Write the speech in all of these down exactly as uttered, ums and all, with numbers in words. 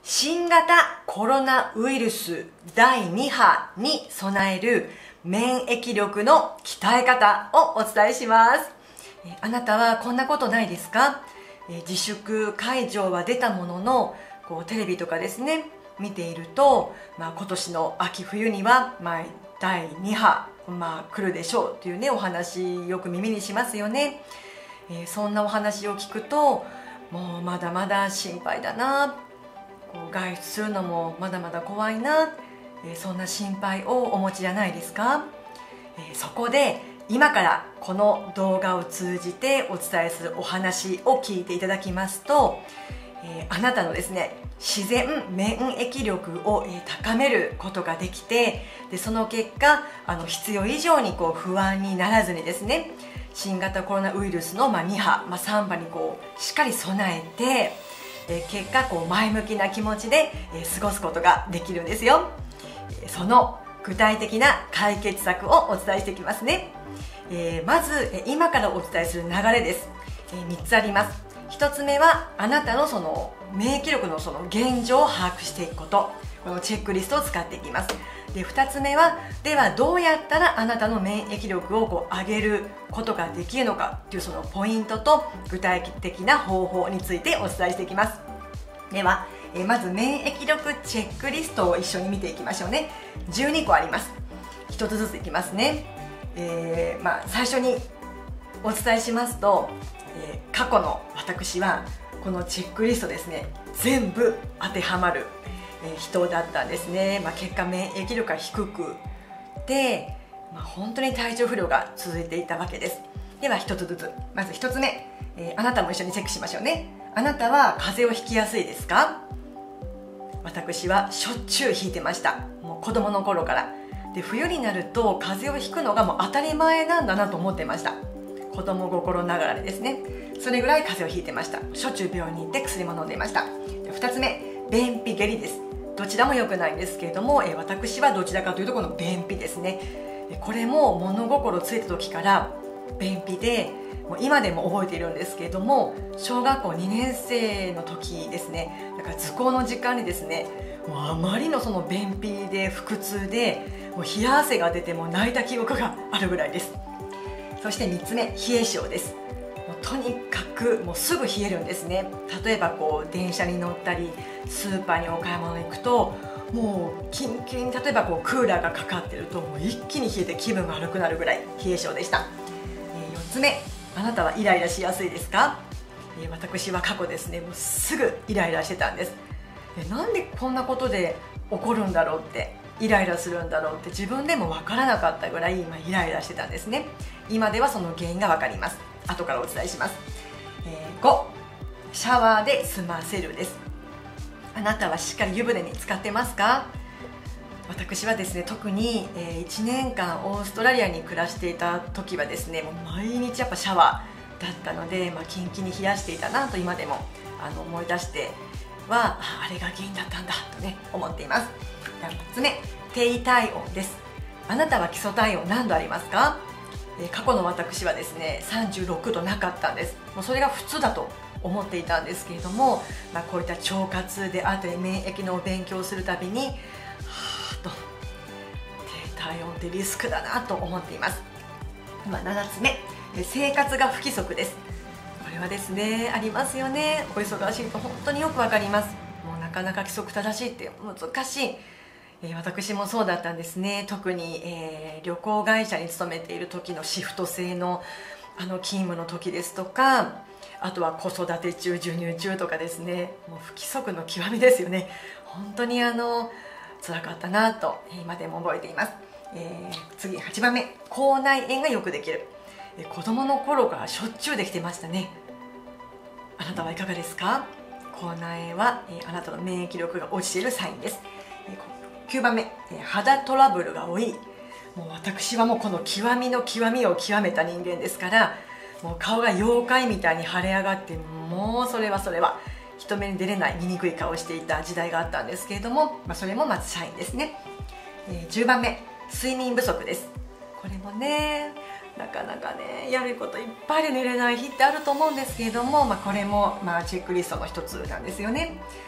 新型コロナウイルスだいに波に備える免疫力の鍛え方をお伝えします。あなたはこんなことないですか？自粛解除は出たものの、こうテレビとかですね見ていると、まあ、今年の秋冬には、まあ、だいに波、まあ、来るでしょうというねお話よく耳にしますよね。えー、そんなお話を聞くともうまだまだ心配だな、こう外出するのもまだまだ怖いな、えー、そんな心配をお持ちじゃないですか？えー、そこで今からこの動画を通じてお伝えするお話を聞いていただきますと、えー、あなたのですね自然免疫力を高めることができて、でその結果あの必要以上にこう不安にならずにですね、新型コロナウイルスのまあに波、まあ、さん波にこうしっかり備えて、えー、結果こう前向きな気持ちで、えー、過ごすことができるんですよ。その具体的な解決策をお伝えしていきますね。えー、まず今からお伝えする流れです。えー、みっつあります。ひとつめはあなたのその免疫力のその現状を把握していくこと、このチェックリストを使っていきます。でふたつめはではどうやったらあなたの免疫力をこう上げることができるのかというそのポイントと具体的な方法についてお伝えしていきます。ではえまず免疫力チェックリストを一緒に見ていきましょうね。じゅうにこあります。ひとつずついきますね。えーまあ、最初にお伝えしますと、えー、過去の私はこのチェックリストですね全部当てはまる、えー、人だったんですね。まあ、結果免疫力が低くて、まあ、本当に体調不良が続いていたわけです。ではひとつずつ、まずひとつめ、えー、あなたも一緒にチェックしましょうね。あなたは風邪をひきやすいですか？私はしょっちゅうひいてました。もう子供の頃からで、冬になると風邪をひくのがもう当たり前なんだなと思ってました。子供心ながらですね。それぐらい風邪をひいてました。しょっちゅう病院に行って薬も飲んでいました。ふたつめ、便秘下痢です。どちらも良くないんですけれども、え私はどちらかというとこの便秘ですね。これも物心ついた時から便秘で、もう今でも覚えているんですけれども、小学校にねん生の時ですね、だから図工の時間にですね、もうあまりのその便秘で腹痛でもう冷や汗が出てもう泣いた記憶があるぐらいです。そしてみっつめ、冷え性です。もうとにかくもうすぐ冷えるんですね。例えばこう電車に乗ったりスーパーにお買い物に行くと、もうキンキン、例えばこうクーラーがかかってるともう一気に冷えて気分が悪くなるぐらい冷え性でした。えー、よっつめ、あなたはイライラしやすいですか？えー、私は過去ですね、もうすぐイライラしてたんです。えー、なんでこんなことで怒るんだろうって、イライラするんだろうって自分でも分からなかったぐらい今イライラしてたんですね。今ではその原因が分かります。後からお伝えします。えー、ご、シャワーで済ませるです。あなたはしっかり湯船に浸かってますか？私はですね、特に、えー、いちねんかんオーストラリアに暮らしていた時はですね、もう毎日やっぱシャワーだったので、まあ、キンキンに冷やしていたなと今でもあの思い出しては、あ、あれが原因だったんだとね思っています。みっつめ、低体温です。あなたは基礎体温何度ありますか？えー、過去の私はですねさんじゅうろくどなかったんです。もうそれが普通だと思っていたんですけれども、まあ、こういった腸活であったり免疫の勉強をするたびにはーと低体温ってリスクだなと思っています。まあ、ななつめ、生活が不規則です。これはですねありますよね。お忙しいと本当によくわかります。もうなかなか規則正しいって難しい。えー、私もそうだったんですね。特に、えー、旅行会社に勤めている時のシフト制のあの勤務の時ですとか、あとは子育て中、授乳中とかですね、もう不規則の極みですよね。本当にあの辛かったなと今でも覚えています。えー、次はちばんめ、口内炎がよくできる。えー、子供の頃からしょっちゅうできてましたね。あなたはいかがですか？口内炎は、えー、あなたの免疫力が落ちているサインです。えーきゅうばんめ、肌トラブルが多い。もう私はもうこの極みの極みを極めた人間ですから、もう顔が妖怪みたいに腫れ上がって、もうそれはそれは人目に出れない醜い顔をしていた時代があったんですけれども、まあ、それもまずサインですね。えー、じゅうばんめ、睡眠不足です。これもねなかなかねやることいっぱいで寝れない日ってあると思うんですけれども、まあ、これもまあチェックリストの一つなんですよね。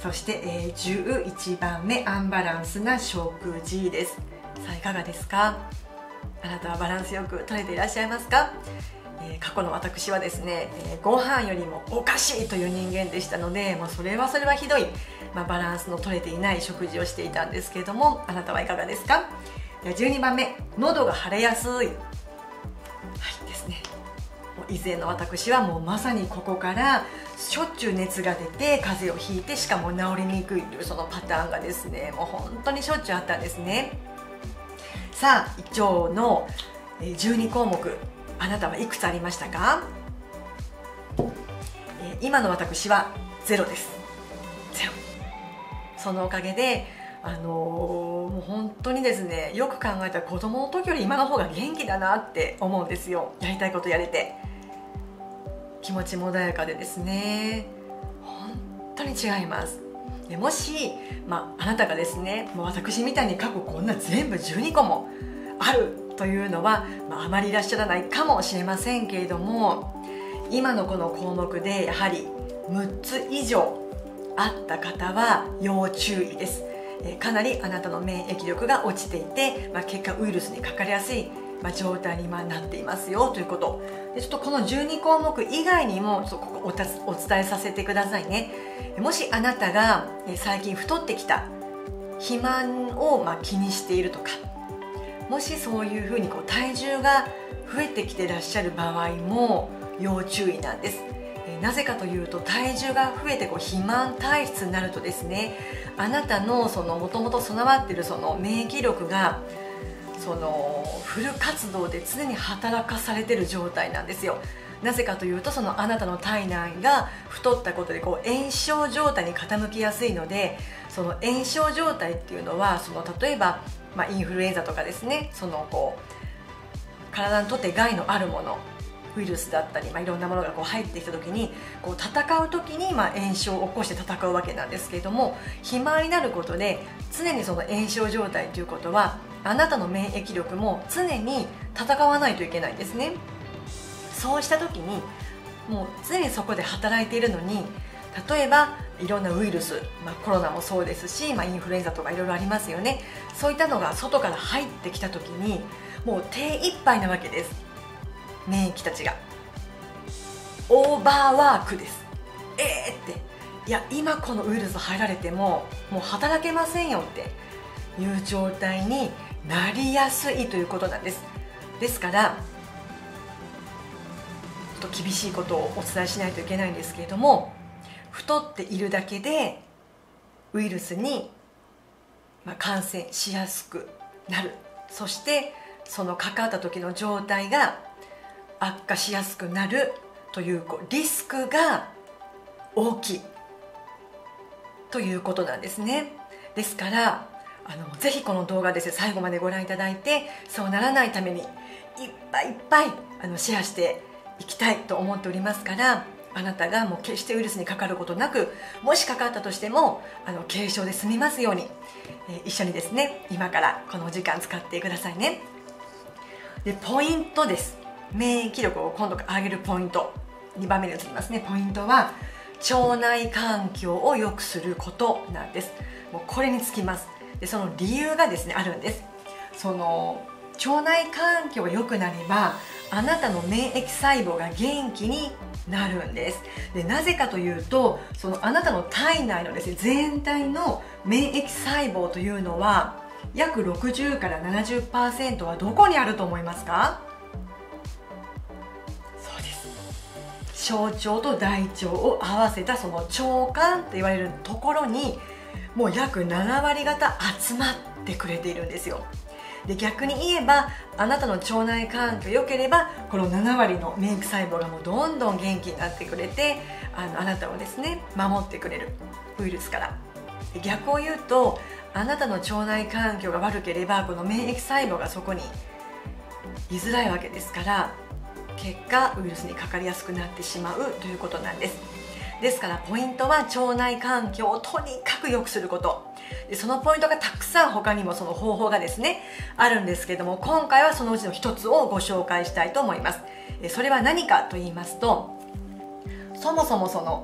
そして、えー、じゅういちばんめ、アンバランスな食事です。さあいかがですか？あなたはバランスよく取れていらっしゃいますか？えー、過去の私はですね、えー、ご飯よりもお菓子という人間でしたので、もうそれはそれはひどい、まあ、バランスの取れていない食事をしていたんですけれども、あなたはいかがですか？じゅうにばんめ、喉が腫れやすい、はいですね。以前の私はもうまさにここからしょっちゅう熱が出て風邪をひいて、しかも治りにくいというそのパターンがですね、もう本当にしょっちゅうあったんですね。さあ、胃腸のじゅうにこうもく、あなたはいくつありましたか？今の私はゼロです。ゼロ。そのおかげであのー、もう本当にですね、よく考えたら子供の時より今の方が元気だなって思うんですよ。やりたいことやれて、気持ちも穏やかでですね、本当に違います。でもし、まあ、あなたがですね、もう私みたいに過去こんな全部じゅうにこもあるというのは、まあ、あまりいらっしゃらないかもしれませんけれども、今のこの項目でやはりむっつ以上あった方は要注意です。かなりあなたの免疫力が落ちていて、まあ、結果ウイルスにかかりやすい、まあ、状態に今なっていますよということで、ちょっとこのじゅうにこうもく以外にもちょっとここ お, お伝えさせてくださいね。もしあなたが最近太ってきた、肥満をまあ気にしているとか、もしそういうふうにこう体重が増えてきていらっしゃる場合も要注意なんです。なぜかというと、体重が増えてこう肥満体質になるとですね、あなたのそのもともと備わっているその免疫力がそのフル活動で常に働かされている状態なんですよ。なぜかというと、そのあなたの体内が太ったことでこう炎症状態に傾きやすいので、その炎症状態っていうのはその例えば、まあ、インフルエンザとかですね、そのこう体にとって害のあるもの、ウイルスだったり、まあ、いろんなものがこう入ってきた時にこう戦う時にまあ炎症を起こして戦うわけなんですけれども、肥満になることで常にその炎症状態ということは、あなたの免疫力も常に戦わないといけないんですね。そうした時にもう常にそこで働いているのに、例えばいろんなウイルス、まあ、コロナもそうですし、まあ、インフルエンザとかいろいろありますよね。そういったのが外から入ってきた時にもう手一杯なわけです。免疫たちがオーバーワークです。えーって、いや今このウイルス入られてももう働けませんよっていう状態になりやすいということなんです。ですからちょっと厳しいことをお伝えしないといけないんですけれども、太っているだけでウイルスに感染しやすくなる、そしてそのかかった時の状態が悪化しやすくなるというリスクが大きいということなんですね。ですからあのぜひこの動画ですね、最後までご覧いただいて、そうならないためにいっぱいいっぱいあのシェアしていきたいと思っておりますから、あなたがもう決してウイルスにかかることなく、もしかかったとしてもあの軽症で済みますように、えー、一緒にですね今からこのお時間使ってくださいね。でポイントです。免疫力を今度上げるポイント、にばんめに移りますね。ポイントは腸内環境を良くすることなんです。もうこれにつきます。でその理由がですねあるんです。その腸内環境が良くなればあなたの免疫細胞が元気になるんです。でなぜかというと、そのあなたの体内のですね全体の免疫細胞というのは約ろくじゅうから ななじゅっパーセント はどこにあると思いますか？そうです。小腸と大腸を合わせたその腸管と言われるところにもう約ななわり方集まってくれているんですよ。で逆に言えばあなたの腸内環境良ければこのななわりの免疫細胞がもうどんどん元気になってくれて、あのあなたをですね守ってくれる、ウイルスから。で逆を言うとあなたの腸内環境が悪ければこの免疫細胞がそこに居づらいわけですから、結果ウイルスにかかりやすくなってしまうということなんです。ですからポイントは腸内環境をとにかく良くすること。でそのポイントがたくさん他にもその方法がですねあるんですけれども、今回はそのうちの一つをご紹介したいと思います。それは何かと言いますと、そもそもその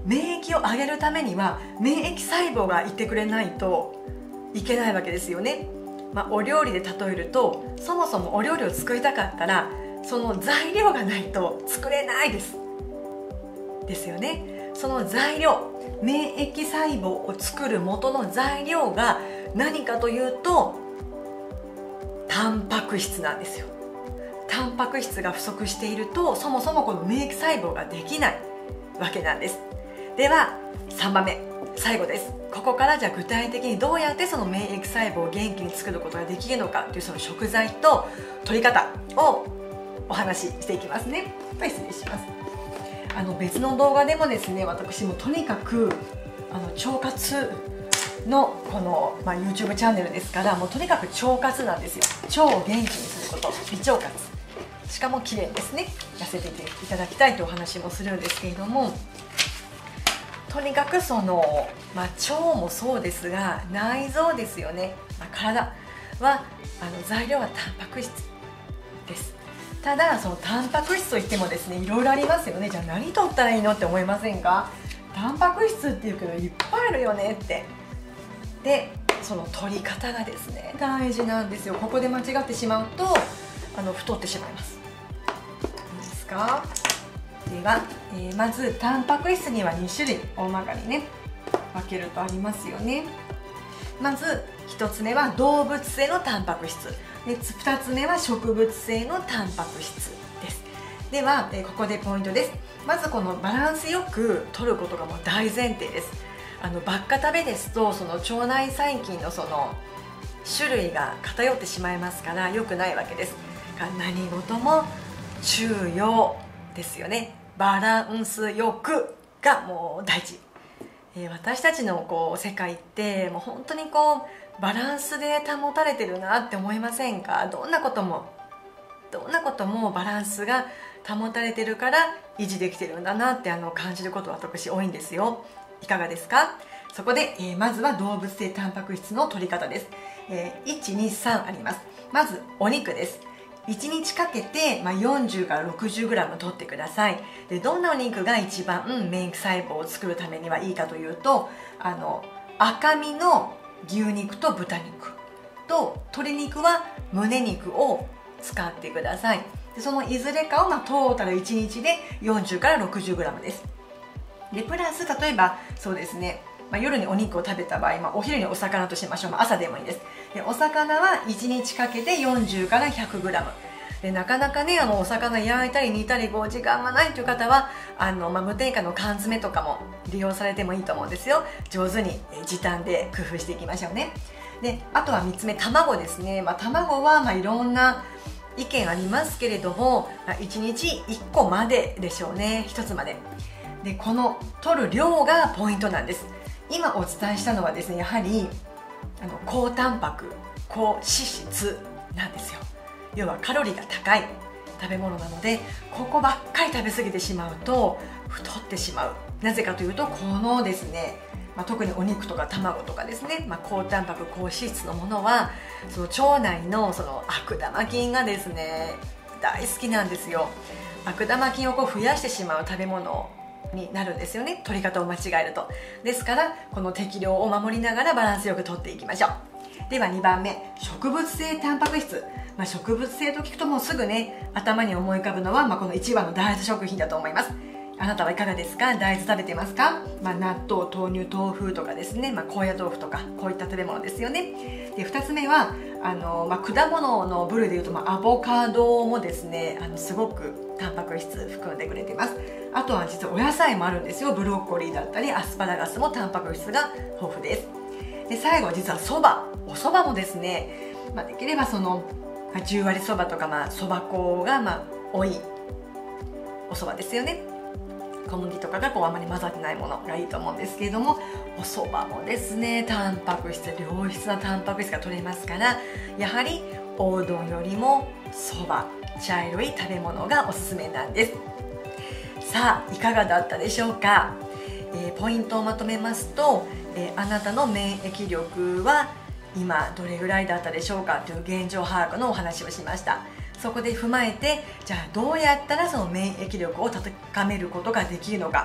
免疫を上げるためには免疫細胞がいてくれないといけないわけですよね。まあ、お料理で例えると、そもそもお料理を作りたかったらその材料がないと作れないですですよね。その材料、免疫細胞を作る元の材料が何かというとタンパク質なんですよ。タンパク質が不足していると、そもそもこの免疫細胞ができないわけなんです。ではさんばんめ、最後です。ここからじゃあ具体的にどうやってその免疫細胞を元気に作ることができるのかというその食材と取り方をお話ししていきますね。失礼します。あの別の動画でもですね、私もとにかくあの腸活のこの、まあ、YouTube チャンネルですから、もうとにかく腸活なんですよ。腸を元気にすること、美腸活、しかも綺麗ですね、痩せていただきたいというお話もするんですけれども、とにかくその、まあ、腸もそうですが内臓ですよね、まあ、体はあの材料はタンパク質です。ただそのタンパク質といってもですね、いろいろありますよね。じゃあ何取ったらいいのって思いませんか？タンパク質っていうけどいっぱいあるよねって。でその取り方がですね大事なんですよ。ここで間違ってしまうとあの太ってしまいます。いいですか？では、えー、まずタンパク質にはに種類大まかにね分けるとありますよね。まずひとつめは動物性のタンパク質で、ふたつめは植物性のタンパク質です。では、えー、ここでポイントです。まずこのバランスよく取ることがもう大前提です。あのばっか食べですとその腸内細菌のその種類が偏ってしまいますから良くないわけです。何事も中庸ですよね。バランスよくがもう大事。えー、私たちのこう世界ってもう本当にこうバランスで保たれてるなって思いませんか？どんなこともどんなこともバランスが保たれてるから維持できてるんだなってあの感じることは私多いんですよ。いかがですか？そこで、えー、まずは動物性タンパク質の取り方です。えー、いち、に、さんあります。まずお肉です。いちにちかけて、まあ、よんじゅうからろくじゅうグラム 取ってください。でどんなお肉が一番免疫細胞を作るためにはいいかというと、あの赤身の牛肉と豚肉と鶏肉は胸肉を使ってください。でそのいずれかを、まあ、トータルいちにちでよんじゅうからろくじゅうグラム です。でプラス例えばそうですね、まあ、夜にお肉を食べた場合、まあ、お昼にお魚としましょう。まあ、朝でもいいです。でお魚はいちにちかけてよんじゅうからひゃくグラム で、なかなかねあのお魚焼いたり煮たりこう時間がないという方はあの、まあ、無添加の缶詰とかも利用されてもいいと思うんですよ。上手に時短で工夫していきましょうね。であとはみっつめ、卵ですね。まあ、卵はまあいろんな意見ありますけれども、まあ、いちにちいっこまででしょうね。ひとつまででこの取る量がポイントなんです。今お伝えしたのはですね、やはりあの高タンパク高脂質なんですよ。要はカロリーが高い食べ物なので、ここばっかり食べ過ぎてしまうと太ってしまう。なぜかというとこのですね、まあ、特にお肉とか卵とかですね、まあ、高タンパク高脂質のものはその腸内のその悪玉菌がですね大好きなんですよ。悪玉菌をこう増やしてしまう食べ物になるんですよね、取り方を間違えると。ですからこの適量を守りながらバランスよく取っていきましょう。ではにばんめ、植物性タンパク質。まあ、植物性と聞くともうすぐね頭に思い浮かぶのは、まあ、このいちばんの大豆食品だと思います。あなたはいかがですか？大豆食べてますか？まあ、納豆、豆乳、豆腐とかですね、まあ、高野豆腐とかこういった食べ物ですよね。でふたつめはあの、まあ、果物の部類でいうと、まあ、アボカドもですねあのすごくタンパク質含んでくれてます。あとは実はお野菜もあるんですよ。ブロッコリーだったりアスパラガスもタンパク質が豊富です。で最後は実はそば、おそばもですね、まあ、できればそのじゅう割そばとか、まあ、そば粉がまあ多いおそばですよね。小麦とかがこうあまり混ざってないものがいいと思うんですけれども、おそばもですねタンパク質、良質なタンパク質が取れますから、やはりおうどんよりもそば、茶色い食べ物がおすすめなんです。さあいかがだったでしょうか。えー、ポイントをまとめますと、えー、あなたの免疫力は今どれぐらいだったでしょうかという現状把握のお話をしました。そこで踏まえて、じゃあどうやったらその免疫力を高めることができるのか、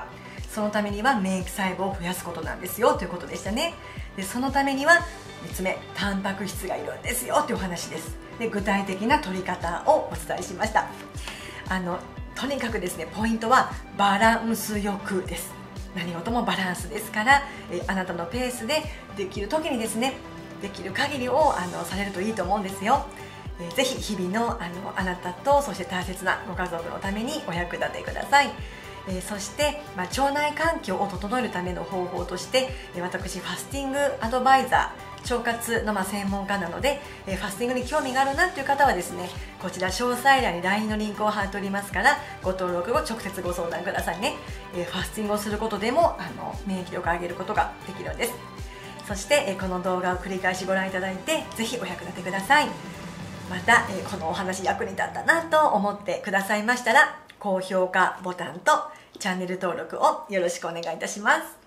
そのためには免疫細胞を増やすことなんですよということでしたね。でそのためにはみっつめ、タンパク質がいるんですよというお話です。で具体的な取り方をお伝えしました。あのとにかくですね、ポイントはバランスよくです。何事もバランスですから、えあなたのペースでできる時にですね、できる限りをあのされるといいと思うんですよ。えー、ぜひ日々のあのあなたとそして大切なご家族のためにお役立てください。えー、そして、まあ、腸内環境を整えるための方法として、えー、私ファスティングアドバイザー、腸活のまあ専門家なので、えー、ファスティングに興味があるなという方はですね、こちら詳細欄に ライン のリンクを貼っておりますから、ご登録後直接ご相談くださいね。えー、ファスティングをすることでもあの免疫力を上げることができるんです。そして、えー、この動画を繰り返しご覧いただいて、ぜひお役立てください。また、えー、このお話役に立ったなと思ってくださいましたら、高評価ボタンとチャンネル登録をよろしくお願いいたします。